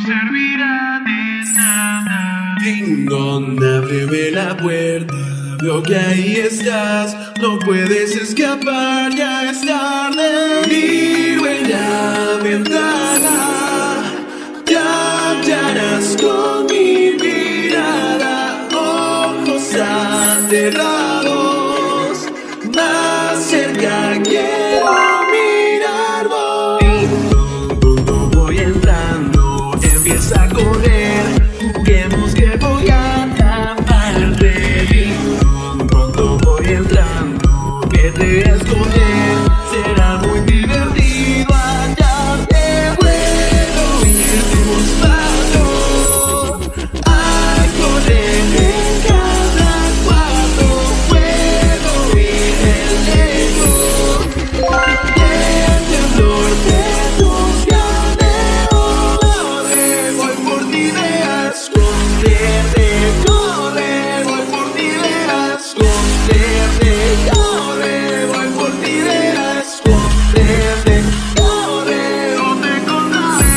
servirá de nada. Ding dong, ábreme la puerta. Veo que ahí estás, no puedes escapar, ya es tarde. Miro en la ventana, te hallarás con mi mirada. Ojos cerrados, más cerca quiero mirarlo. Cuando voy entrando, empieza a correr. Juguemos que voy a taparte. Cuando voy entrando, que te escoger. Será muy divertido hallarte. Puedo ir despacio a correr en cada cuarto. Puedo ir lejos del temblor de tus cadenas. Voy por ti de esconderte. Corre, voy por ti de esconderte. Corre, voy por ti de esconderte. Corre, no te encontraré.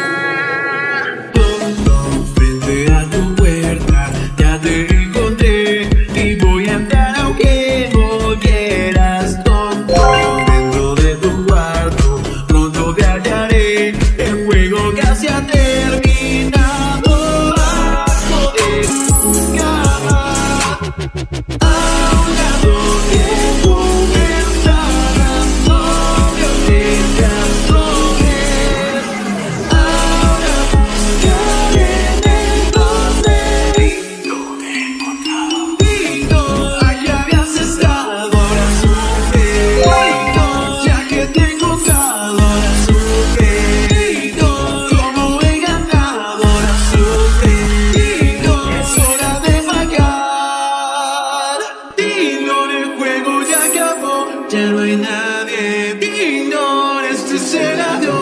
Frente a tu puerta ya te encontré y voy a entrar aunque no quieras. Dentro de tu cuarto pronto te hallaré. El juego casi ha terminado. Bajo de tu cama, a un lado de tu ventana, no me obligas sobre. Ahora buscaré en el closet. No te he encontrado. Dino, aquí habías estado, ahora supe. Dino, ya que te he encontrado, ahora supe. Dino, como he ganado, ahora supe. Dino, es hora de pagar. Dino, el juego ya acabó, ya no hay nadie. Dino, este es el adiós.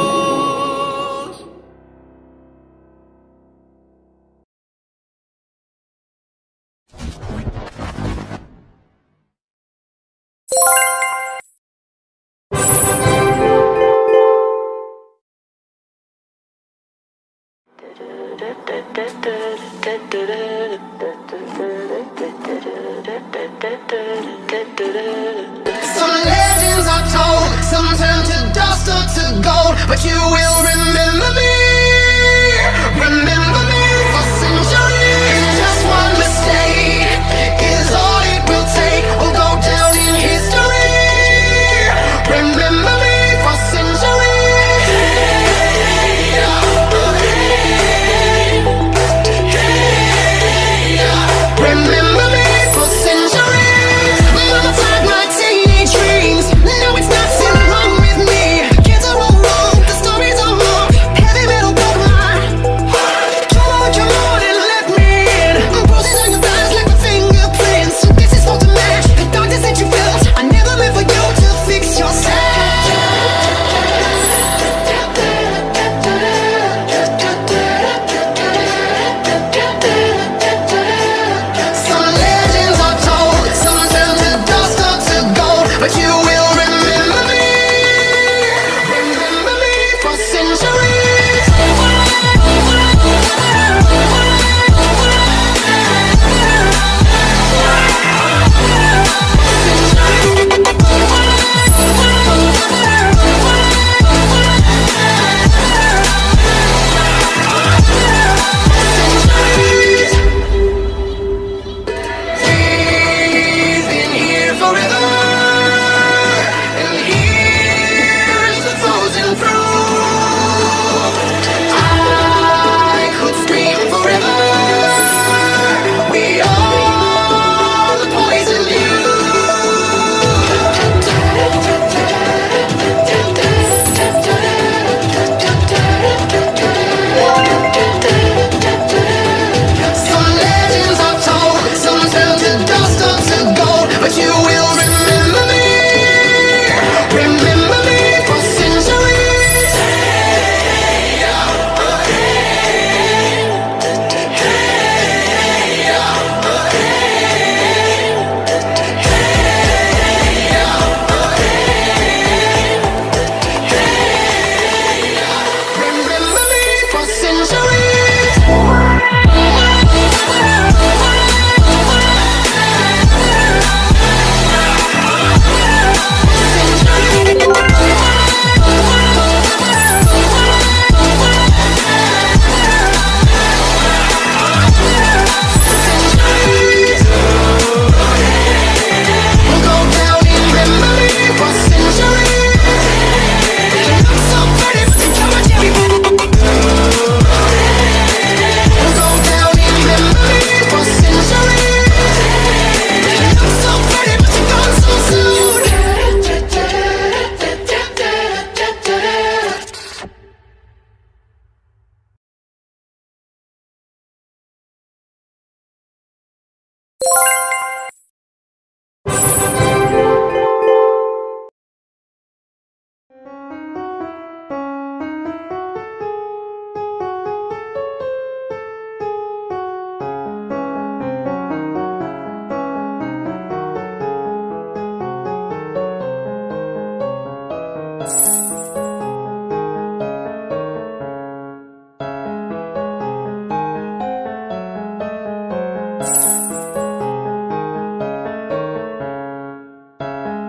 Some legends are told, some turn to dust or to gold, but you will remember me, for centuries. Just one mistake is all it will take. We'll go down in history. Remember me for centuries. Remember me for centuries. Mama tied my teenage dreams. No, it's nothing wrong with me. Kids are all wrong, the stories are wrong. Heavy metal broke my heart.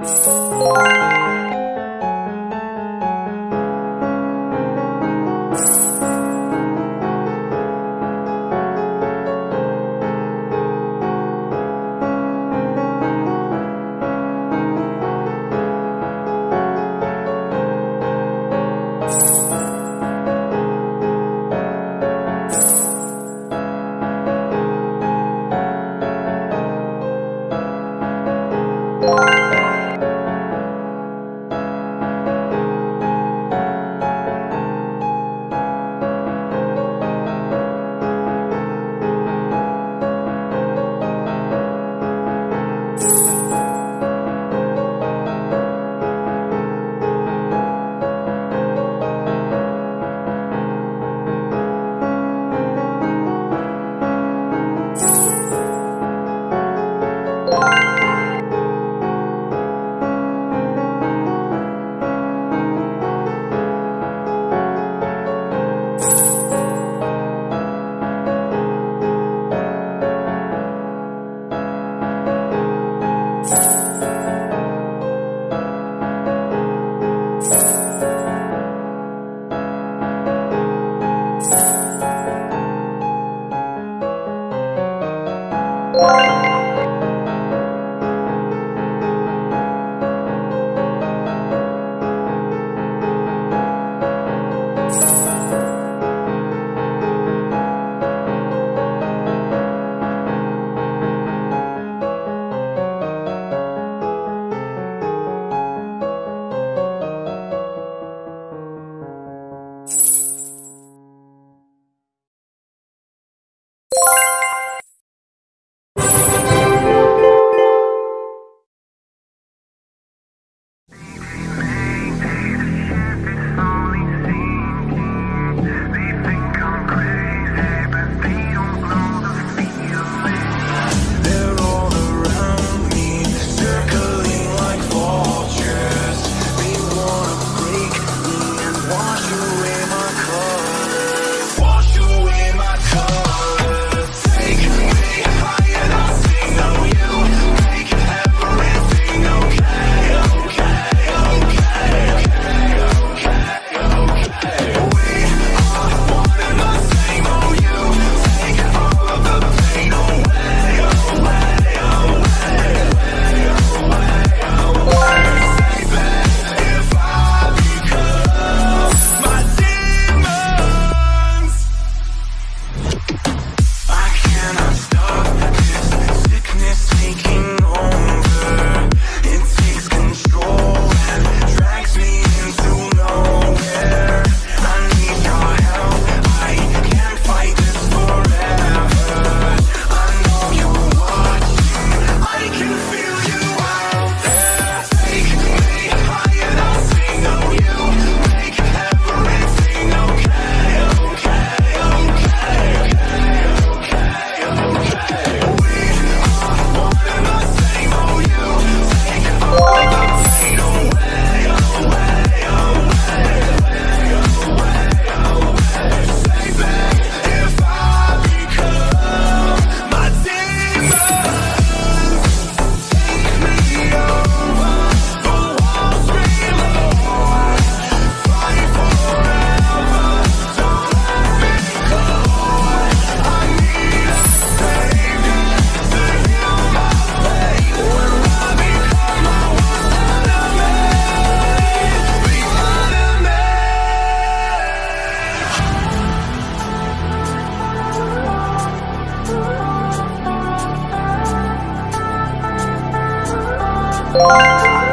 Bye.